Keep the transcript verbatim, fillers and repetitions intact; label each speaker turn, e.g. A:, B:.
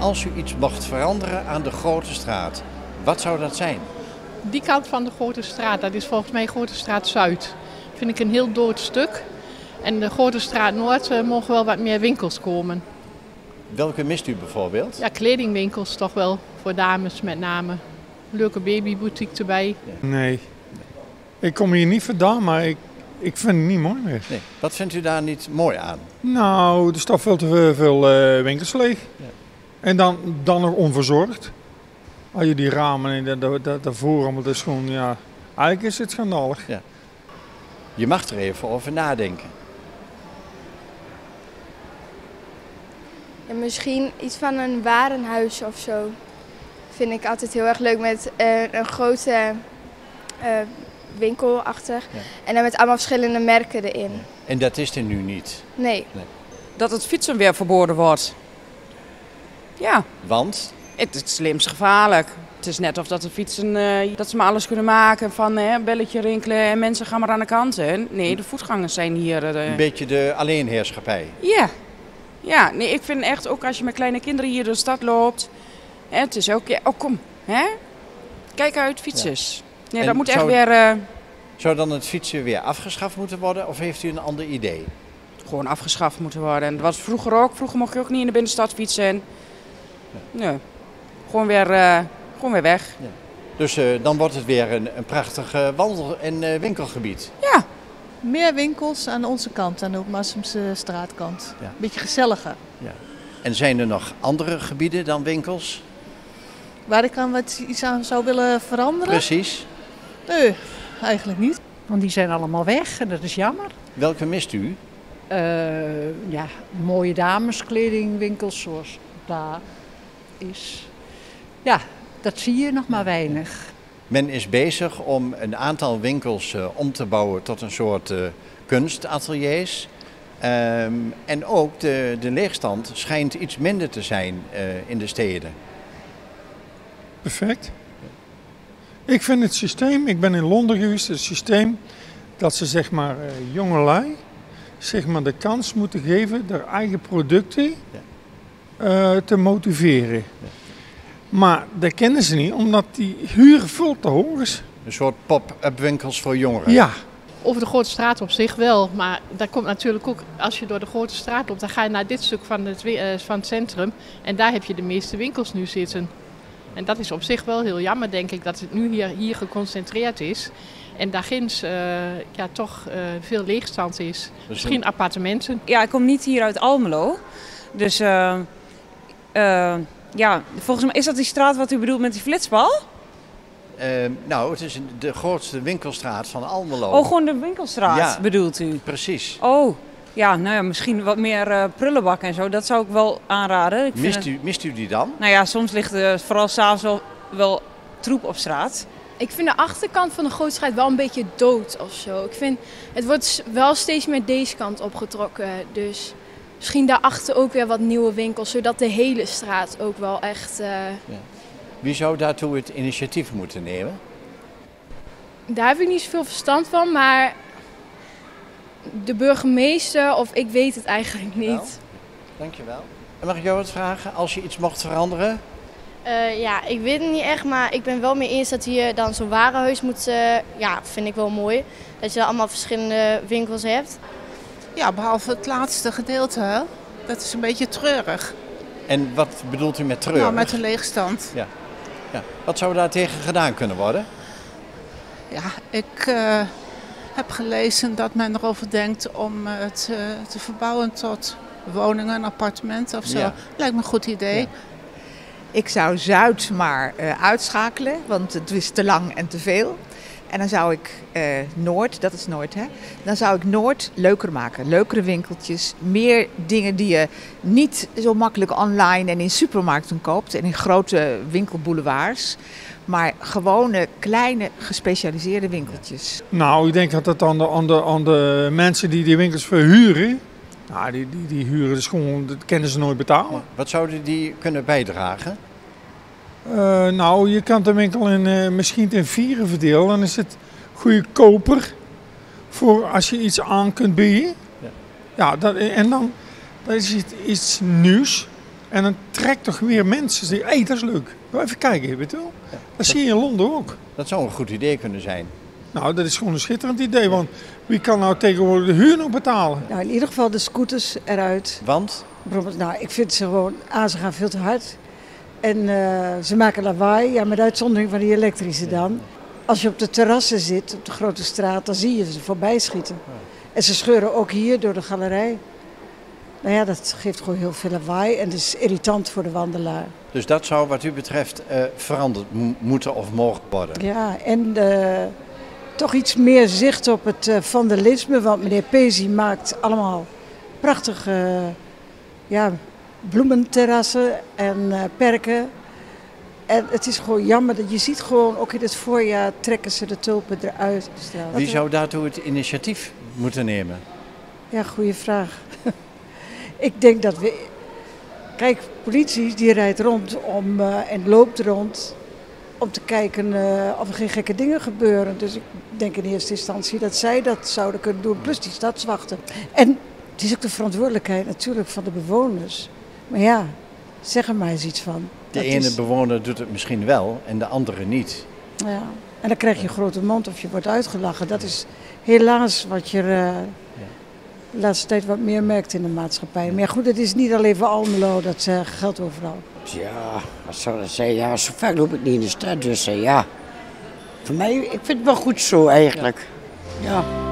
A: als u iets mocht veranderen aan de Grote Straat, wat zou dat zijn?
B: Die kant van de Grote Straat, dat is volgens mij Grote Straat Zuid. Vind ik een heel dood stuk. En de Grote Straat Noord uh, mogen wel wat meer winkels komen.
A: Welke mist u bijvoorbeeld?
B: Ja, kledingwinkels toch wel, voor dames met name. Leuke babyboutique erbij.
A: Ja.
C: Nee, ik kom hier niet vandaan, maar ik, ik vind het niet mooi meer.
A: Nee. Wat vindt u daar niet mooi aan?
C: Nou, er staat veel te veel uh, winkels leeg.
A: Ja.
C: En dan, dan nog onverzorgd. Als je die ramen en dat, dat, daarvoor allemaal, dat is gewoon, ja, eigenlijk is het schandalig.
A: Ja. Je mag er even over nadenken.
D: Ja, misschien iets van een warenhuis of zo. Vind ik altijd heel erg leuk met uh, een grote uh, winkel achter. Ja. En dan met allemaal verschillende merken erin. Ja.
A: En dat is er nu niet?
D: Nee.
A: nee.
E: Dat het fietsen weer verboden wordt. Ja.
A: Want?
E: Het is levensgevaarlijk. Het is net of dat de fietsen, uh, dat ze maar alles kunnen maken van uh, belletje rinkelen en mensen gaan maar aan de kant. Hè. Nee, de voetgangers zijn hier. Uh...
A: Een beetje de alleenheerschappij.
E: Ja. Ja, nee, ik vind echt ook als je met kleine kinderen hier door de stad loopt. Hè, het is ook, ja, oh kom, hè? Kijk uit, fietsers. Ja. Nee, dat moet echt
A: zou,
E: weer... Uh...
A: Zou dan het fietsen weer afgeschaft moeten worden of heeft u een ander idee?
E: Gewoon afgeschaft moeten worden. En dat was vroeger ook. Vroeger mocht je ook niet in de binnenstad fietsen. Ja. Nee, gewoon weer, uh, gewoon weer weg.
A: Ja. Dus uh, dan wordt het weer een, een prachtig uh, wandel- en uh, winkelgebied.
E: Ja.
F: Meer winkels aan onze kant, aan de Massumse straatkant.
A: Ja.
F: Beetje gezelliger.
A: Ja. En zijn er nog andere gebieden dan winkels?
F: Waar ik aan wat iets aan zou willen veranderen?
A: Precies.
F: Nee, eigenlijk niet.
G: Want die zijn allemaal weg en dat is jammer.
A: Welke mist u?
G: Uh, ja, mooie dameskledingwinkels zoals daar is. Ja, dat zie je nog maar weinig.
A: Men is bezig om een aantal winkels uh, om te bouwen tot een soort uh, kunstateliers. Um, en ook de, de leegstand schijnt iets minder te zijn uh, in de steden.
C: Perfect. Ik vind het systeem, ik ben in Londen geweest, het systeem dat ze zeg maar uh, jongelui zeg maar de kans moeten geven haar eigen producten uh, te motiveren. Ja. Maar dat kennen ze niet, omdat die huur veel te hoog is.
A: Een soort pop-up winkels voor jongeren?
C: Ja.
B: Over de Grote Straat op zich wel, maar daar komt natuurlijk ook, als je door de Grote Straat loopt, dan ga je naar dit stuk van het, uh, van het centrum en daar heb je de meeste winkels nu zitten. En dat is op zich wel heel jammer, denk ik, dat het nu hier, hier geconcentreerd is. En daar ginds uh, ja, toch uh, veel leegstand is. Misschien appartementen.
H: Ja, ik kom niet hier uit Almelo. Dus uh, uh, ja, volgens mij is dat die straat wat u bedoelt met die flitsbal?
A: Uh, nou, het is de grootste winkelstraat van Almelo.
H: Oh, gewoon de winkelstraat
A: ja,
H: bedoelt u?
A: Precies.
H: Oh, ja, nou ja, misschien wat meer uh, prullenbak en zo. Dat zou ik wel aanraden. Ik
A: mist,
H: vind
A: u, mist u die dan?
H: Nou ja, soms ligt er vooral s'avonds wel, wel troep op straat.
D: Ik vind de achterkant van de Grote Straat wel een beetje dood of zo. Ik vind, het wordt wel steeds meer deze kant opgetrokken. Dus misschien daarachter ook weer wat nieuwe winkels, zodat de hele straat ook wel echt... Uh...
A: Ja. Wie zou daartoe het initiatief moeten nemen?
D: Daar heb ik niet zoveel verstand van, maar de burgemeester of ik weet het eigenlijk niet.
A: Wel, dankjewel. En mag ik jou wat vragen? Als je iets mocht veranderen?
I: Uh, ja, ik weet het niet echt, maar ik ben wel mee eens dat hier dan zo'n warenhuis moet. Uh, ja, vind ik wel mooi. Dat je allemaal verschillende winkels hebt.
J: Ja, behalve het laatste gedeelte, hè? Dat is een beetje treurig.
A: En wat bedoelt u met treurig?
J: Nou, met de leegstand.
A: Ja. Ja. Wat zou daar tegen gedaan kunnen worden?
J: Ja, ik uh, heb gelezen dat men erover denkt om het uh, te verbouwen tot woningen, appartementen of zo.
A: Ja.
J: Lijkt me een goed idee.
K: Ja. Ik zou Zuid maar uh, uitschakelen, want het is te lang en te veel. En dan zou ik uh, Noord, dat is Noord hè, dan zou ik Noord leuker maken. Leukere winkeltjes, meer dingen die je niet zo makkelijk online en in supermarkten koopt en in grote winkelboulevards. Maar gewone, kleine, gespecialiseerde winkeltjes.
C: Nou, ik denk dat dat aan de, aan de, aan de mensen die die winkels verhuren, nou, die, die, die huren dus gewoon, dat kunnen ze nooit betalen.
A: Wat zouden die kunnen bijdragen?
C: Uh, nou, je kan de winkel in, uh, misschien in vieren verdelen. Dan is het goedkoper voor als je iets aan kunt bieden. Ja, ja dat, en dan dat is het iets nieuws. En dan trekt toch weer mensen die, hé, hey, dat is leuk. Ga even kijken, weet je wel.
A: Ja,
C: dat,
A: dat
C: zie je in Londen ook.
A: Dat zou een goed idee kunnen zijn.
C: Nou, dat is gewoon een schitterend idee, want wie kan nou tegenwoordig de huur nog betalen?
L: Nou, in ieder geval de scooters eruit.
A: Want?
L: Bijvoorbeeld, nou, ik vind ze gewoon, A, ze gaan veel te hard. En uh, ze maken lawaai, ja, met uitzondering van die elektrische dan. Als je op de terrassen zit, op de grote straat, dan zie je ze voorbij schieten. En ze scheuren ook hier door de galerij. Nou ja, dat geeft gewoon heel veel lawaai en het is irritant voor de wandelaar.
A: Dus dat zou wat u betreft uh, veranderd mo- moeten of mogen worden?
L: Ja, en uh, toch iets meer zicht op het uh, vandalisme, want meneer Pezi maakt allemaal prachtige uh, ja, bloementerrassen en uh, perken. En het is gewoon jammer dat je ziet gewoon, ook in het voorjaar trekken ze de tulpen eruit.
A: Wie zou daartoe het initiatief moeten nemen?
L: Ja, goede vraag. Ik denk dat we... Kijk, politie die rijdt rond om, uh, en loopt rond om te kijken uh, of er geen gekke dingen gebeuren. Dus ik denk in eerste instantie dat zij dat zouden kunnen doen, plus die stadswachten. En het is ook de verantwoordelijkheid natuurlijk van de bewoners. Maar ja, zeg er maar eens iets van.
A: De
L: dat
A: ene
L: is...
A: bewoner doet het misschien wel en de andere niet.
L: Ja, en dan krijg je een grote mond of je wordt uitgelachen. Dat is helaas wat je... Uh, de laatste tijd wat meer merkt in de maatschappij. Maar ja, goed, het is niet alleen voor Almelo, dat uh, geldt overal.
M: Ja, wat zou dat zijn? Ja, zo vaak loop ik niet in de stad, dus uh, ja. Voor mij, ik vind het wel goed zo eigenlijk. Ja.